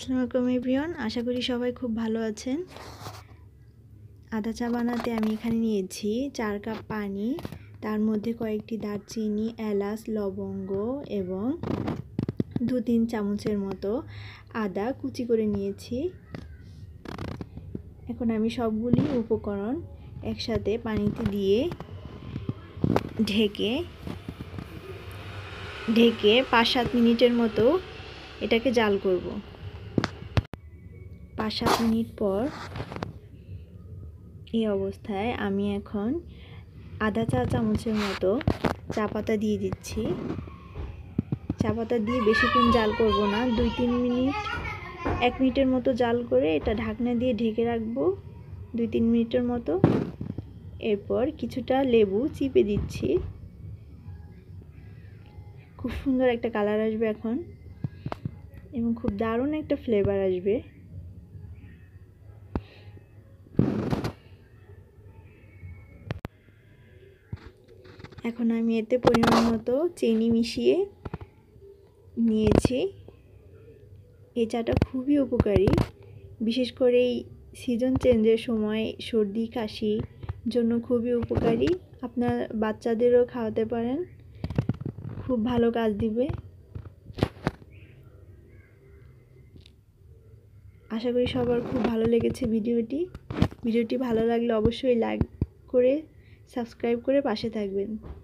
আসসালামু আলাইকুম এভরিওয়ান, আশা করি সবাই খুব ভালো আছেন। আদা চা বানাতে আমি এখানে নিয়েছি 4 কাপ পানি, তার মধ্যে কয়েকটি দারচিনি, এলাচ, লবঙ্গ এবং 2-3 চামচের মতো আদা কুচি করে নিয়েছি। এখন আমি সবগুলি উপকরণ একসাথে পানিতে দিয়ে ঢেকে 5-7 মিনিটের মতো এটাকে জাল করব। 5-7 মিনিট পর এই অবস্থায় আমি এখন আধা চা চামচের মতো চা পাতা দিয়ে দিচ্ছি। চা পাতা দিয়ে বেশিক্ষণ জাল করব না, 2-3 মিনিট 1 মিনিটের মতো জাল করে এটা ঢাকনা দিয়ে ঢেকে রাখবো 2-3 মিনিটের মতো। এরপর কিছুটা লেবু চিপে দিচ্ছি। খুব সুন্দর একটা কালার আসবে এখন এবং খুব দারুণ একটা ফ্লেভার আসবে। এখন আমি এতে পরিমাণ মতো চিনি মিশিয়ে নিয়েছি। এই চাটা খুবই উপকারী, বিশেষ করে এই সিজন চেঞ্জের সময় সর্দি কাশির জন্য খুবই উপকারী। আপনার বাচ্চাদেরও খাওয়াতে পারেন, খুব ভালো কাজ দিবে। আশা করি সবার খুব ভালো লেগেছে ভিডিওটি ভালো লাগলে অবশ্যই লাইক করে সাবস্ক্রাইব করে পাশে থাকবেন।